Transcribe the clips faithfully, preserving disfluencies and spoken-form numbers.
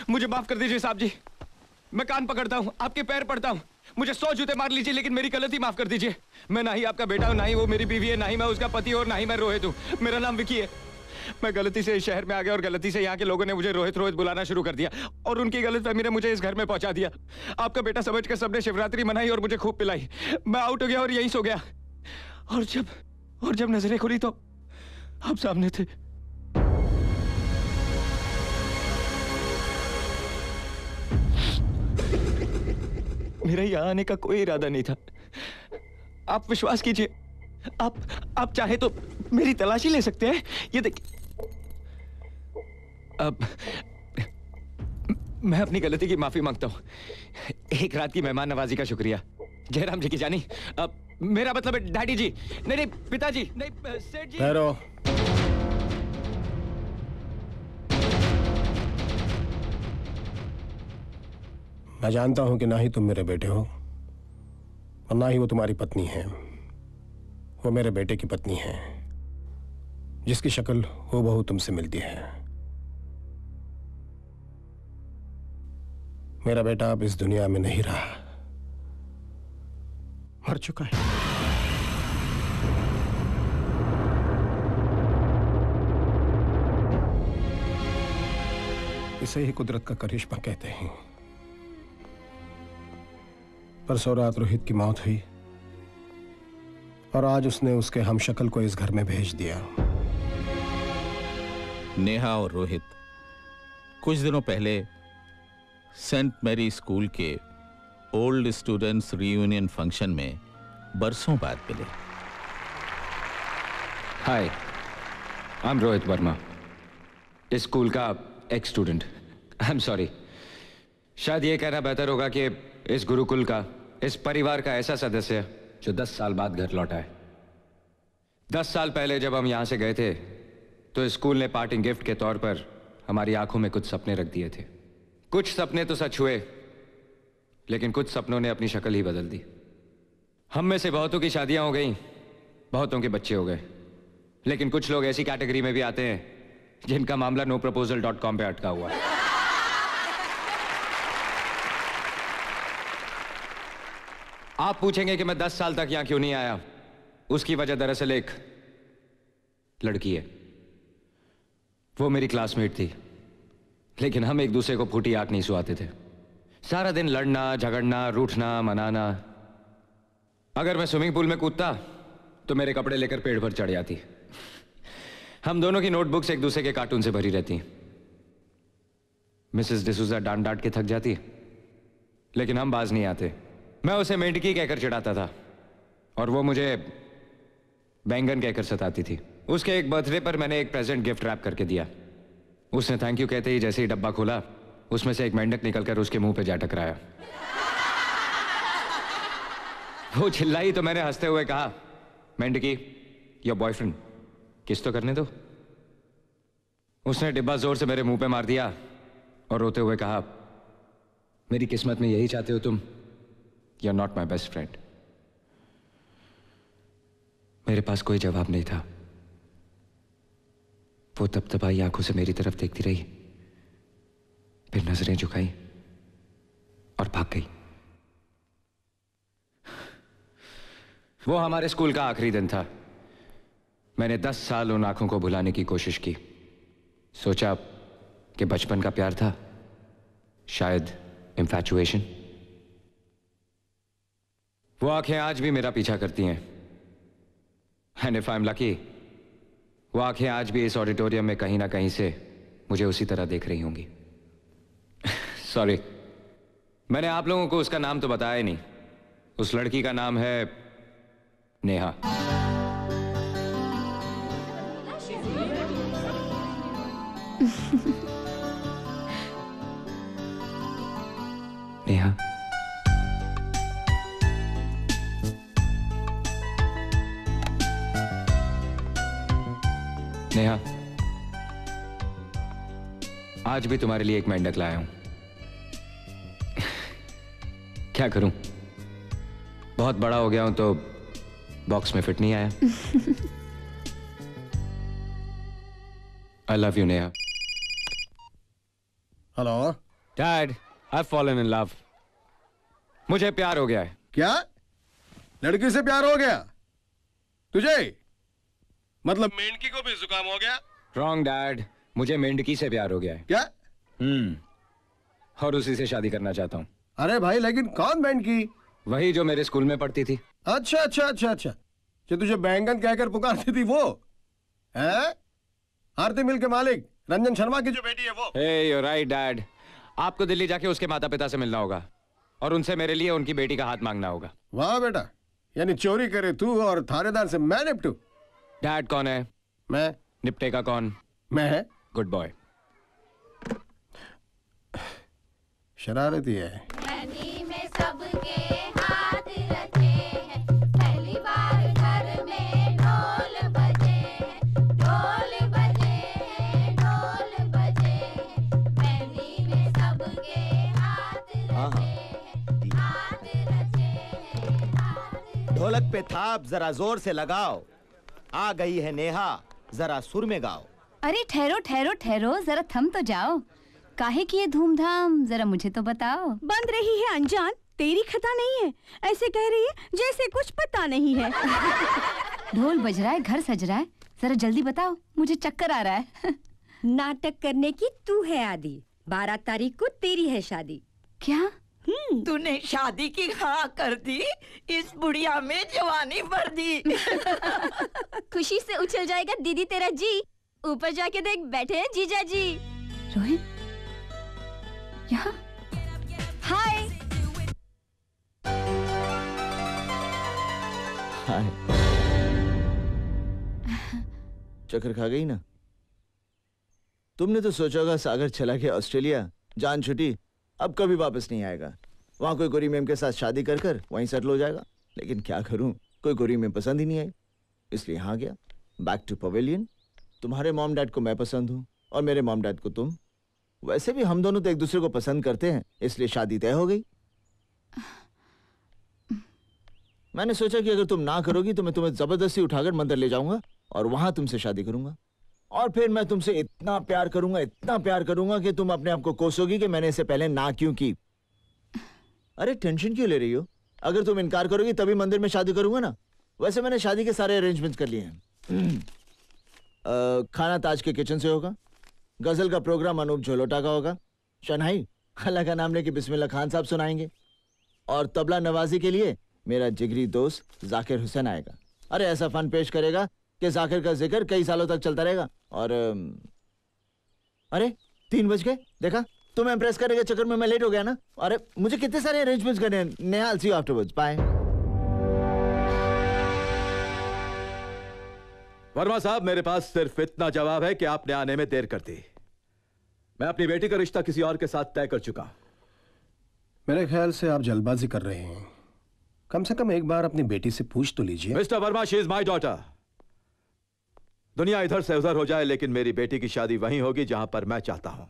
मुझे माफ कर दीजिए साहब जी, मैं कान पकड़ता हूँ, आपके पैर पड़ता हूँ, मुझे सौ जूते मार लीजिए लेकिन मेरी गलती माफ कर दीजिए। मैं ना ही आपका बेटा हूँ, ना ही वो मेरी बीवी है, ना ही मैं उसका पति और ना ही मैं रोहित हूँ। मेरा नाम विकी है। मैं गलती से इस शहर में आ गया और गलती से यहाँ के लोगों ने मुझे रोहित रोहित बुलाना शुरू कर दिया और उनकी गलतफहमी ने मुझे इस घर में पहुंचा दिया। आपका बेटा समझ कर सबने शिवरात्रि मनाई और मुझे खूब पिलाई। मैं आउट हो गया और यहीं सो गया और जब और जब नजरें खुली तो आप सामने थे। मेरा यहाँ आने का कोई इरादा नहीं था। आप विश्वास कीजिए, आप आप चाहे तो मेरी तलाशी ले सकते हैं। ये देखिए, अब मैं अपनी गलती की माफी मांगता हूँ। एक रात की मेहमान नवाजी का शुक्रिया। जयराम जी की जानी, अब मेरा मतलब है डैडी जी, नहीं नहीं पिताजी, नहीं सेठ जी। ठहरो। मैं जानता हूं कि ना ही तुम मेरे बेटे हो और ना ही वो तुम्हारी पत्नी है। वो मेरे बेटे की पत्नी है जिसकी शक्ल हूबहू तुमसे मिलती है। मेरा बेटा अब इस दुनिया में नहीं रहा, मर चुका है। इसे ही कुदरत का करिश्मा कहते हैं। परसों रात रोहित की मौत हुई और आज उसने उसके हमशक्ल को इस घर में भेज दिया। नेहा और रोहित कुछ दिनों पहले सेंट मैरी स्कूल के ओल्ड स्टूडेंट्स रियूनियन फंक्शन में बरसों बाद मिले। Hi, I am Rohit Verma, इस स्कूल का ex student. I am sorry, शायद ये कहना बेहतर होगा कि इस गुरुकुल का, इस परिवार का ऐसा सदस्य जो दस साल बाद घर लौटा है। दस साल पहले जब हम यहां से गए थे तो स्कूल ने पार्टिंग गिफ्ट के तौर पर हमारी आंखों में कुछ सपने रख दिए थे। कुछ सपने तो सच हुए लेकिन कुछ सपनों ने अपनी शक्ल ही बदल दी। हम में से बहुतों की शादियां हो गई, बहुतों के बच्चे हो गए, लेकिन कुछ लोग ऐसी कैटेगरी में भी आते हैं जिनका मामला नो प्रपोजल डॉट कॉम पे अटका हुआ है। आप पूछेंगे कि मैं दस साल तक यहां क्यों नहीं आया। उसकी वजह दरअसल एक लड़की है। वो मेरी क्लासमेट थी लेकिन हम एक दूसरे को फूटी आंख नहीं सुहाते थे। सारा दिन लड़ना, झगड़ना, रूठना, मनाना। अगर मैं स्विमिंग पूल में कूदता तो मेरे कपड़े लेकर पेड़ पर चढ़ जाती। हम दोनों की नोटबुक्स एक दूसरे के कार्टून से भरी रहती। मिसेस डिसूजा डांट डांट के थक जाती लेकिन हम बाज नहीं आते। मैं उसे मेंढकी कहकर चिढ़ाता था और वो मुझे बैंगन कहकर सताती थी। उसके एक बर्थडे पर मैंने एक प्रेजेंट गिफ्ट रैप करके दिया। उसने थैंक यू कहते ही जैसे ही डब्बा खोला उसमें से एक मेंढक निकलकर उसके मुंह पे जा टकराया। वो चिल्लाई तो मैंने हंसते हुए कहा, मेंढकी, योर बॉयफ्रेंड, किस तो करने दो। उसने डिब्बा जोर से मेरे मुंह पे मार दिया और रोते हुए कहा, मेरी किस्मत में यही चाहते हो तुम, you are not my best friend. मेरे पास कोई जवाब नहीं था। वो तपतपाई आंखों से मेरी तरफ देखती रही, फिर नजरें झुकाई और भाग गई। वो हमारे स्कूल का आखिरी दिन था। मैंने दस साल उन आंखों को भुलाने की कोशिश की। सोचा कि बचपन का प्यार था, शायद इंफैचुएशन। वो आंखें आज भी मेरा पीछा करती हैं। And if I am lucky, वो आंखें आज भी इस ऑडिटोरियम में कहीं ना कहीं से मुझे उसी तरह देख रही होंगी। सॉरी, मैंने आप लोगों को उसका नाम तो बताया ही नहीं। उस लड़की का नाम है नेहा। नेहा, नेहा, आज भी तुम्हारे लिए एक मेंढक लाया हूं। क्या करूं, बहुत बड़ा हो गया हूं तो बॉक्स में फिट नहीं आया। I love you Neha. Hello. Dad, I've fallen in love. मुझे प्यार हो गया है। क्या? लड़की से प्यार हो गया तुझे? मतलब मेंढकी को भी जुकाम हो गया? Wrong, Dad. मुझे मेंढकी से प्यार हो गया है। क्या? हम्म और उसी से शादी करना चाहता हूँ। अरे भाई, लेकिन कौन मेंढकी? वही जो मेरे स्कूल में पढ़ती थी। अच्छा अच्छा अच्छा अच्छा, जो तुझे बैंगन कहकर पुकारती थी वो है? आरती मिल के मालिक रंजन शर्मा की जो बेटी है वो। Hey, you're right, Dad. आपको दिल्ली जाके उसके माता पिता से मिलना होगा और उनसे मेरे लिए उनकी बेटी का हाथ मांगना होगा। वाह बेटा, यानी चोरी करे तू और थानेदार से मैं निपटू। डैड कौन है? मैं। निपटेगा कौन? मैं है। Good boy. शरारती है। में सबके हाथ रचे हैं, पहली बार घर में ढोल बजे हैं, ढोल बजे हैं, ढोल बजे हैं, मेहंदी में सबके हाथ रचे हैं, हाथ रचे हैं, हाथ। ढोलक पे थाप जरा जोर से लगाओ, आ गई है नेहा जरा सुर में गाओ। अरे ठहरो ठहरो ठहरो, जरा थम तो जाओ। काहे की ये धूमधाम, जरा मुझे तो बताओ। बंद रही है अनजान, तेरी खता नहीं है, ऐसे कह रही है जैसे कुछ पता नहीं है। ढोल बज रहा है, घर सज रहा है, जरा जल्दी बताओ, मुझे चक्कर आ रहा है। नाटक करने की तू है आदि, बारह तारीख को तेरी है शादी। क्या? तूने शादी की हाँ कर दी, इस बुढ़िया में जवानी भर दी। खुशी से उछल जाएगा दीदी तेरा जी, ऊपर जाके देख बैठे हैं जीजा जी। रोहित यहाँ? हाय। हाय। चक्कर खा गई ना? तुमने तो सोचा होगा सागर चला गया ऑस्ट्रेलिया, जान छुटी, अब कभी वापस नहीं आएगा। वहां कोई गोरी मैम के साथ शादी कर कर वहीं सेटल हो जाएगा। लेकिन क्या करूं, कोई गोरी मैम पसंद ही नहीं आई, इसलिए यहाँ गया बैक टू पवेलियन। तुम्हारे मॉम डैड को मैं पसंद हूँ और मेरे मॉम डैड को तुम। वैसे भी हम दोनों तो एक दूसरे को पसंद करते हैं, इसलिए शादी तय हो गई। मैंने सोचा कि अगर तुम ना करोगी तो मैं तुम्हें जबरदस्ती उठाकर मंदिर ले जाऊंगा और वहां तुमसे शादी करूंगा, और फिर मैं तुमसे इतना प्यार करूंगा, इतना प्यार करूंगा कि तुम अपने आप को कोसोगी कि मैंने इससे पहले ना क्यों की। अरे टेंशन क्यों ले रही हो? अगर तुम इनकार करोगी तभी मंदिर में शादी करूंगा ना। वैसे मैंने शादी के सारे अरेंजमेंट कर लिए हैं। खाना ताज के किचन से होगा, गजल का प्रोग्राम अनूप झोलोटा का होगा, शनाई अल्लाह का नाम लेके बिस्मिल्लाह खान साहब सुनाएंगे, और तबला नवाजी के लिए मेरा जिगरी दोस्त जाकिर हुसैन आएगा। अरे ऐसा फन पेश करेगा कि जाकिर का जिक्र कई सालों तक चलता रहेगा। और अरे तीन बज गए, देखा तुम इम्प्रेस करने के चक्कर में मैं लेट हो गया ना। अरे मुझे कितने सारे अरेंजमेंट्स करने हैं। Neha, I'll see you afterwards. Bye. Verma साहब, मेरे पास सिर्फ इतना जवाब है कि आपने आने में देर कर दी। मैं अपनी बेटी का रिश्ता किसी और के साथ तय कर चुका। मेरे ख्याल से आप जल्दबाजी कर रहे हैं। कम से कम एक बार अपनी बेटी से पूछ तो लीजिए। Mister Verma, she is my daughter. दुनिया इधर से उधर हो जाए, लेकिन मेरी बेटी की शादी वहीं होगी जहां पर मैं चाहता हूं,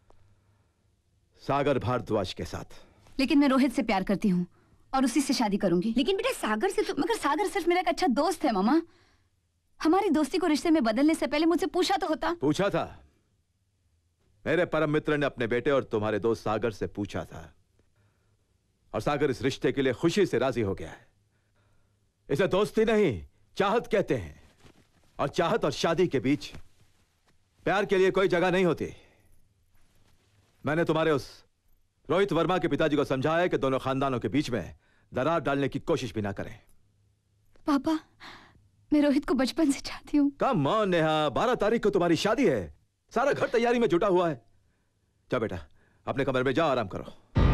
सागर भारद्वाज के साथ। लेकिन मैं रोहित से प्यार करती हूँ और उसी से शादी करूंगी। लेकिन बेटा सागर से तो। मगर सागर सिर्फ मेरा एक अच्छा दोस्त है मामा। हमारी दोस्ती को रिश्ते में बदलने से पहले मुझसे पूछा तो होता। पूछा था। मेरे परम मित्र ने अपने बेटे और तुम्हारे दोस्त सागर से पूछा था, और सागर इस रिश्ते के लिए खुशी से राजी हो गया है। इसे दोस्ती नहीं, चाहत कहते हैं, और चाहत और शादी के बीच प्यार के लिए कोई जगह नहीं होती। मैंने तुम्हारे उस रोहित वर्मा के पिताजी को समझाया कि दोनों खानदानों के बीच में दरार डालने की कोशिश भी ना करें। पापा, मैं रोहित को बचपन से चाहती हूँ। कम ऑन नेहा, बारह तारीख को तुम्हारी शादी है, सारा घर तैयारी में जुटा हुआ है। जा बेटा, अपने कमरे में जाओ, आराम करो।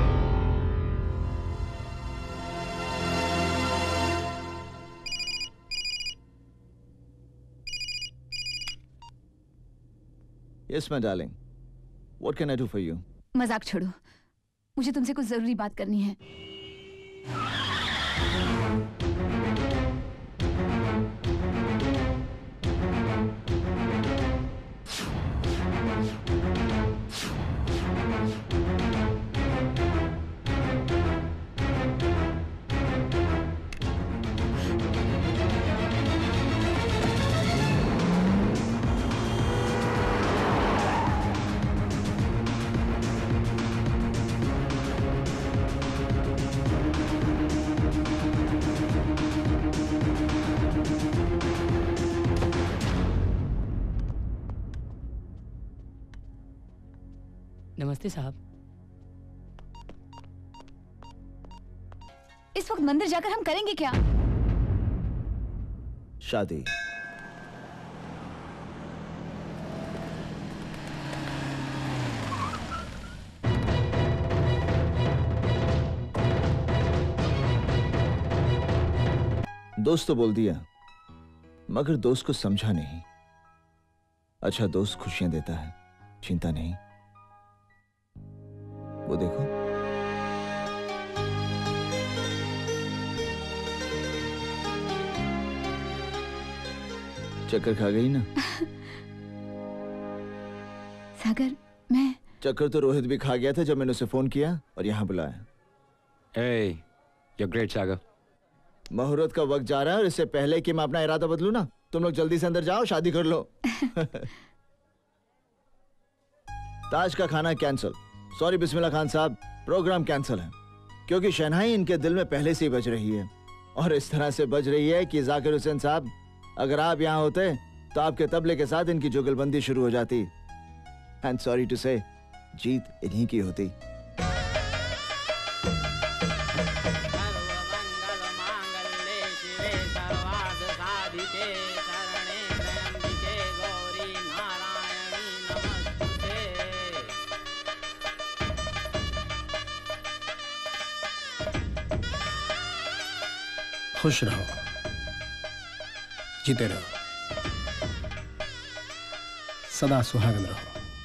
Yes, my darling. What can I do for you? मजाक छोड़ो, मुझे तुमसे कुछ जरूरी बात करनी है। नमस्ते साहब। इस वक्त मंदिर जाकर हम करेंगे क्या? शादी। दोस्त तो बोल दिया, मगर दोस्त को समझा नहीं। अच्छा दोस्त खुशियां देता है, चिंता नहीं। वो देखो, चक्कर खा गई ना? सागर, मैं चक्कर तो रोहित भी खा गया था जब मैंने उसे फोन किया और यहां बुलाया। Hey, you're great, सागर। मुहूर्त का वक्त जा रहा है और इससे पहले कि मैं अपना इरादा बदलूं ना, तुम लोग जल्दी से अंदर जाओ, शादी कर लो। ताज का खाना कैंसिल। सॉरी बिस्मिल्लाह खान साहब, प्रोग्राम कैंसिल है क्योंकि शहनाई इनके दिल में पहले से ही बज रही है और इस तरह से बज रही है कि जाकिर हुसैन साहब, अगर आप यहां होते तो आपके तबले के साथ इनकी जुगलबंदी शुरू हो जाती। एंड सॉरी टू से, जीत इन्हीं की होती। खुश रहो, जीते रहो, सदा सुहागन रहो।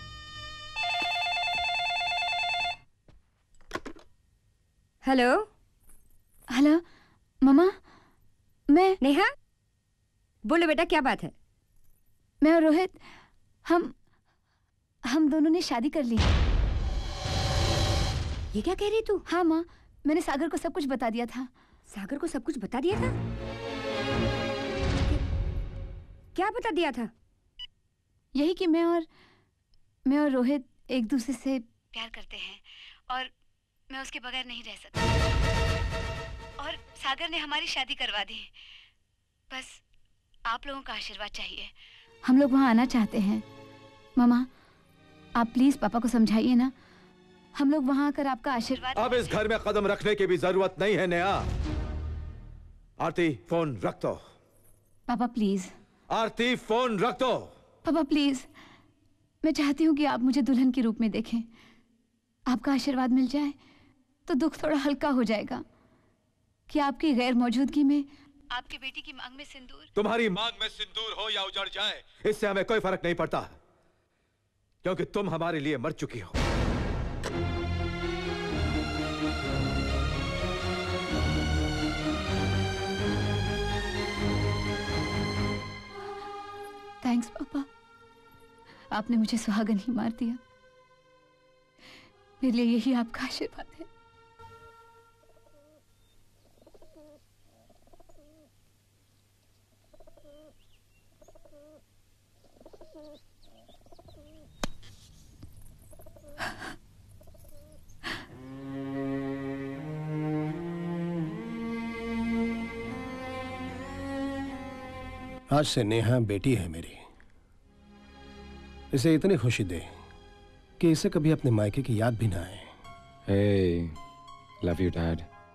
हेलो हेलो मम्मा, मैं नेहा, बोलो बेटा क्या बात है? मैं और रोहित, हम हम दोनों ने शादी कर ली। ये क्या कह रही तू? हाँ माँ, मैंने सागर को सब कुछ बता दिया था। सागर को सब कुछ बता दिया था? क्या बता दिया था? यही कि मैं और मैं और रोहित एक दूसरे से प्यार करते हैं और मैं उसके बगैर नहीं रह सकती। और सागर ने हमारी शादी करवा दी। बस आप लोगों का आशीर्वाद चाहिए। हम लोग वहाँ आना चाहते हैं। मामा, आप प्लीज पापा को समझाइए ना। हम लोग वहाँ आकर आपका आशीर्वाद। अब इस घर में कदम रखने की भी जरूरत नहीं है नेहा। आरती, फोन रख दो। पापा प्लीज। आरती, फोन रख दो। पापा प्लीज, मैं चाहती हूँ कि आप मुझे दुल्हन के रूप में देखें। आपका आशीर्वाद मिल जाए तो दुख थोड़ा हल्का हो जाएगा कि आपकी गैर मौजूदगी में आपकी बेटी की मांग में सिंदूर। तुम्हारी मांग में सिंदूर हो या उजड़ जाए, इससे हमें कोई फर्क नहीं पड़ता, क्योंकि तुम हमारे लिए मर चुकी हो। थैंक्स पापा, आपने मुझे सुहागन ही मार दिया। मेरे लिए यही आपका आशीर्वाद है। आज से नेहा बेटी है मेरी। इसे इतनी खुशी दे कि इसे कभी अपने मायके की याद भी ना आए। Hey, love you, Dad.